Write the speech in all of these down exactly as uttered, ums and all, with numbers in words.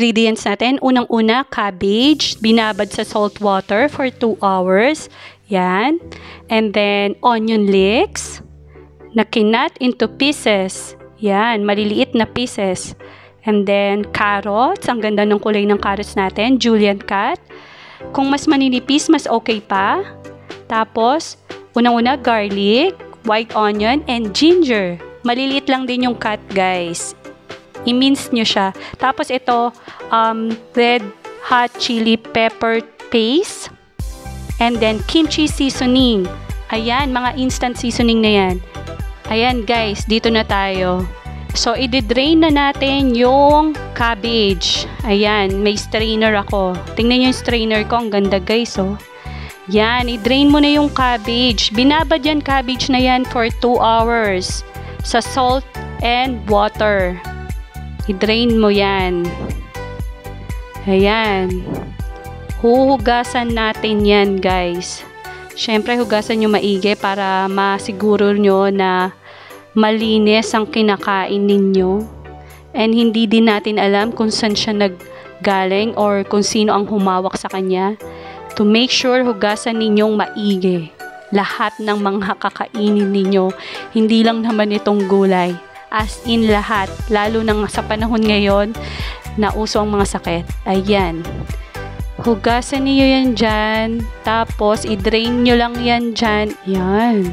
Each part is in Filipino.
Ingredients natin, unang-una, cabbage, binabad sa salt water for two hours. Yan. And then, onion leeks, na kinat into pieces. Yan, maliliit na pieces. And then, carrots, ang ganda ng kulay ng carrots natin, julienne cut. Kung mas maninipis, mas okay pa. Tapos, unang-una, garlic, white onion, and ginger. Maliliit lang din yung cut, guys. I-mince nyo siya. Tapos ito, um, red hot chili pepper paste. And then, kimchi seasoning. Ayan, mga instant seasoning na yan. Ayan, guys, dito na tayo. So, i-drain na natin yung cabbage. Ayan, may strainer ako. Tingnan nyo yung strainer ko. Ang ganda, guys, oh. Yan, i-drain mo na yung cabbage. Binabad yan, cabbage na yan for two hours. Sa salt and water. I-drain mo yan. Ayan. Huhugasan natin yan, guys. Siyempre, hugasan nyo maigi para masiguro nyo na malinis ang kinakain ninyo. And hindi din natin alam kung saan siya naggaling or kung sino ang humawak sa kanya. To make sure, hugasan ninyong maigi. Lahat ng mga kakainin ninyo. Hindi lang naman itong gulay. As in lahat, lalo na sa panahon ngayon na uso ang mga sakit. Ayan. Hugasan niyo yan dyan. Tapos, i-drain nyo lang yan dyan. Yan.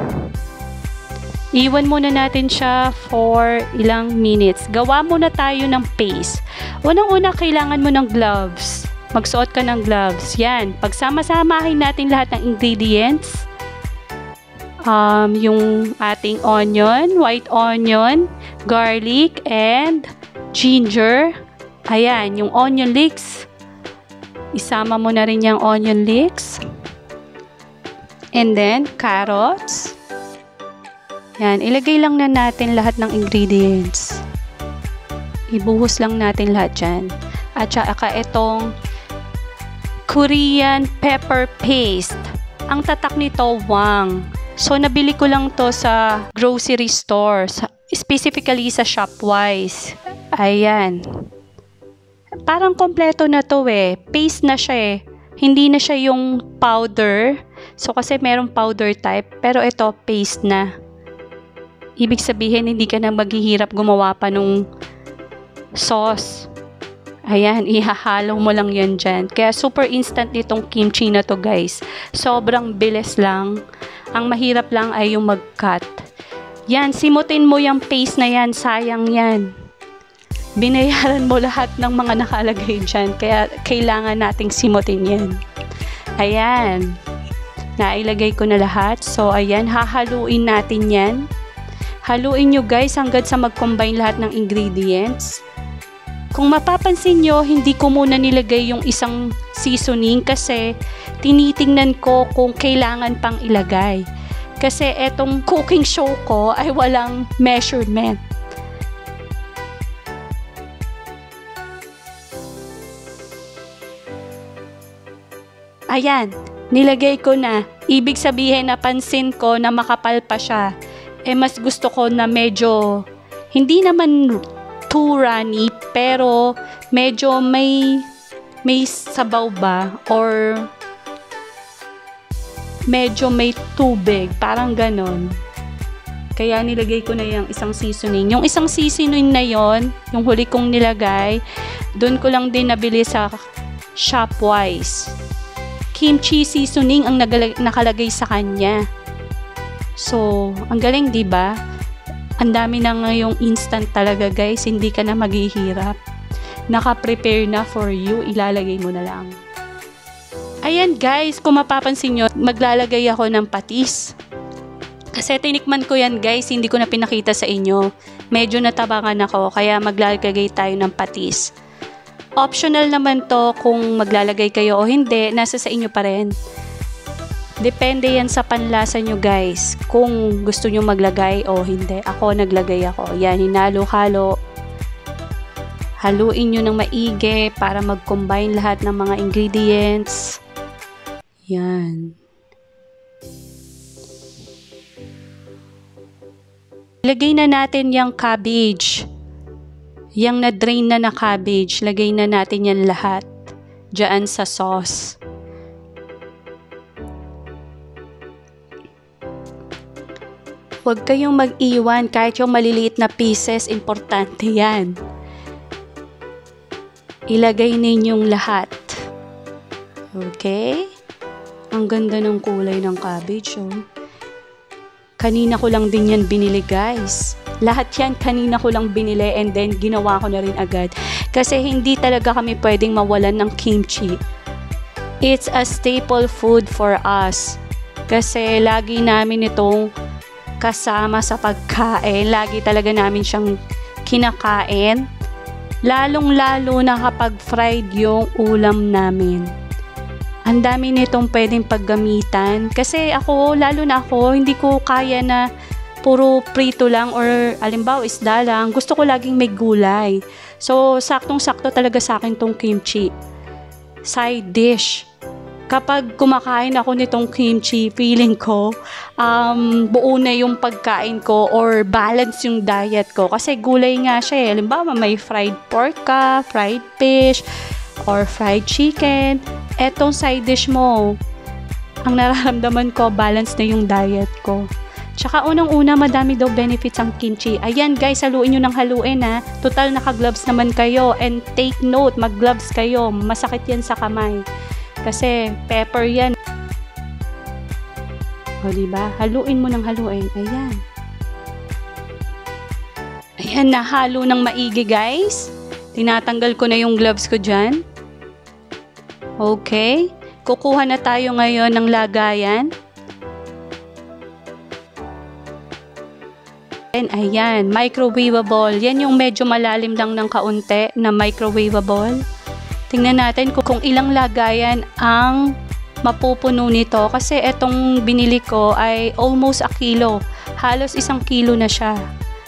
Iwan muna natin siya for ilang minutes. Gawa muna tayo ng paste. Unang-una, kailangan mo ng gloves. Magsuot ka ng gloves. Yan. Pagsama-samahin natin lahat ng ingredients. Um, yung ating onion, white onion, garlic, and ginger. Ayan, yung onion leeks. Isama mo na rin yung onion leeks. And then, carrots. Yan, ilagay lang na natin lahat ng ingredients. Ibuhos lang natin lahat dyan. At saka itong Korean pepper paste. Ang tatak nito, wang. So, nabili ko lang to sa grocery store. Specifically sa Shopwise. Ayan. Parang kompleto na to eh. Paste na siya eh. Hindi na siya yung powder. So, kasi merong powder type. Pero ito, paste na. Ibig sabihin, hindi ka na maghihirap gumawa pa nung sauce. Ayan, ihahalo mo lang yan dyan. Kaya super instant nitong kimchi na to, guys. Sobrang bilis lang. Ang mahirap lang ay yung mag-cut. Yan, simutin mo yung paste na yan. Sayang yan. Binayaran mo lahat ng mga nakalagay dyan. Kaya kailangan nating simutin yan. Ayan. Nailagay ko na lahat. So, ayan, hahaluin natin yan. Haluin nyo, guys, hanggang sa mag-combine lahat ng ingredients. Kung mapapansin nyo, hindi ko muna nilagay yung isang seasoning kasi tinitingnan ko kung kailangan pang ilagay. Kasi etong cooking show ko ay walang measurement. Ayan, nilagay ko na. Ibig sabihin, napansin ko na makapal pa siya. Eh, mas gusto ko na medyo, hindi naman too runny, pero medyo may may sabaw ba or medyo may tubig, parang ganon. Kaya nilagay ko na yung isang seasoning. Yung isang seasoning na yon, yung huli kong nilagay, doon ko lang din nabili sa Shopwise. Kimchi seasoning ang nakalagay sa kanya. So, ang galing, di ba? Ang dami na ngayong instant talaga, guys. Hindi ka na maghihirap. Naka-prepare na for you. Ilalagay mo na lang. Ayan, guys. Kung mapapansin nyo, maglalagay ako ng patis. Kasi tinikman ko yan, guys. Hindi ko na pinakita sa inyo. Medyo natabangan ako. Kaya maglalagay tayo ng patis. Optional naman to kung maglalagay kayo o hindi. Nasa sa inyo pa rin. Depende yan sa panlasa nyo, guys. Kung gusto nyo maglagay o hindi. Ako, naglagay ako. Yan, hinalo-halo. Haluin nyo ng maigi para mag-combine lahat ng mga ingredients. Yan. Ilagay na natin yung cabbage. Yang na-drain na na cabbage, lagay na natin yan lahat dyan sa sauce. Huwag kayong mag-iwan kahit yung maliliit na pieces, importante yan. Ilagay ninyong lahat. Okay? Ang ganda ng kulay ng cabbage, oh. Kanina ko lang din yan binili, guys. Lahat yan kanina ko lang binili and then ginawa ko na rin agad. Kasi hindi talaga kami pwedeng mawalan ng kimchi. It's a staple food for us. Kasi lagi namin itong kasama sa pagkain. Lagi talaga namin siyang kinakain. Lalong-lalo na kapag fried yung ulam namin. Ang dami nitong pwedeng paggamitan. Kasi ako, lalo na ako, hindi ko kaya na puro prito lang or alimbaw isda lang. Gusto ko laging may gulay. So, saktong-sakto talaga sa akin tong kimchi. Side dish. Kapag kumakain ako nitong kimchi, feeling ko um, buo na yung pagkain ko or balance yung diet ko. Kasi gulay nga siya eh. Halimbawa, may fried pork ka, fried fish, or fried chicken. Etong side dish mo, ang nararamdaman ko, balance na yung diet ko. Tsaka unang-una, madami daw benefits ang kimchi. Ayan guys, haluin nyo ng haluin ha. Total naka-gloves naman kayo. And take note, mag-gloves kayo. Masakit yan sa kamay. Kasi pepper yan. O diba? Haluin mo ng haluin. Ayan. Ayan, nahalo ng maigi guys. Tinatanggal ko na yung gloves ko dyan. Okay. Kukuha na tayo ngayon ng lagayan. And ayan, microwavable. Yan yung medyo malalim lang ng kaunti na microwavable. Tingnan natin kung, kung ilang lagayan ang mapupuno nito. Kasi etong binili ko ay almost a kilo. Halos isang kilo na siya.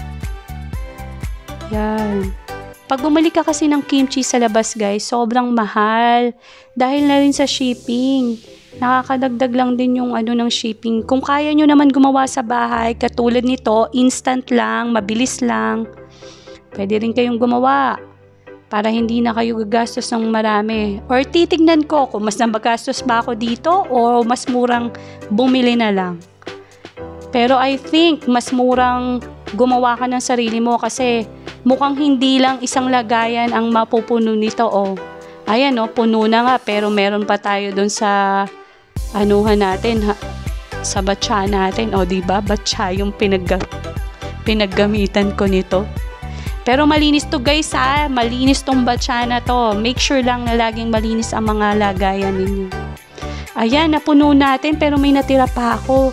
Yan. Pag bumili ka kasi ng kimchi sa labas guys, sobrang mahal. Dahil na rin sa shipping. Nakakadagdag lang din yung ano ng shipping. Kung kaya nyo naman gumawa sa bahay, katulad nito, instant lang, mabilis lang. Pwede rin kayong gumawa. Para hindi na kayo gagastos ng marami. Or titignan ko kung mas nabagastos ba ako dito o mas murang bumili na lang. Pero I think mas murang gumawa ka ng sarili mo kasi mukhang hindi lang isang lagayan ang mapupuno nito. Oh. Ayan o, oh, puno na nga pero meron pa tayo dun sa anuhan natin, ha, sa batsa natin. O, oh, diba? Batsa yung pinag pinaggamitan ko nito. Pero malinis to guys ha. Malinis tong batsa na to. Make sure lang na laging malinis ang mga lagayan ninyo. Ayan, napuno natin pero may natira pa ako.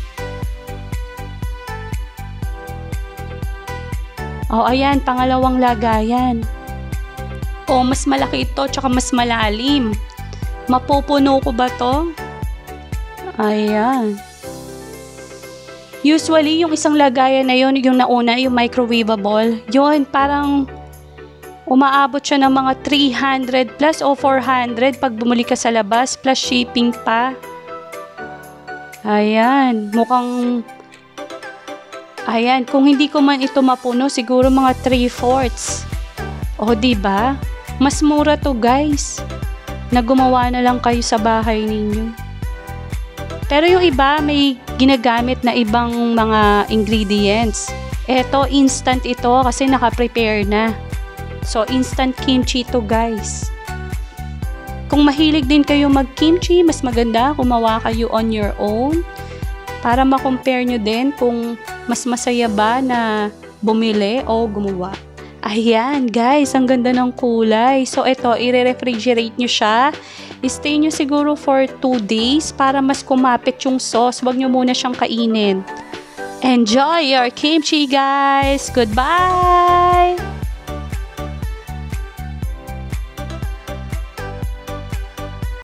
O, oh, ayan, pangalawang lagayan. O, oh, mas malaki ito tsaka mas malalim. Mapupuno ko ba to? Ayan. Usually, yung isang lagayan na yun, yung nauna, yung microwavable, yun, parang umaabot siya ng mga three hundred plus o four hundred pag bumuli ka sa labas, plus shipping pa. Ayan, mukhang, ayan, kung hindi ko man ito mapuno, siguro mga three fourths. O, diba? Mas mura to guys, na gumawa na lang kayo sa bahay ninyo. Pero yung iba, may ginagamit na ibang mga ingredients. Eto, instant ito kasi naka-prepare na. So, instant kimchi to guys. Kung mahilig din kayo mag-kimchi, mas maganda gumawa kayo on your own. Para ma-compare nyo din kung mas masaya ba na bumili o gumawa. Ayan guys, ang ganda ng kulay. So, ito, i-refrigerate nyo siya. I-stay nyo siguro for two days para mas kumapit yung sauce. Huwag nyo muna siyang kainin. Enjoy your kimchi guys! Goodbye!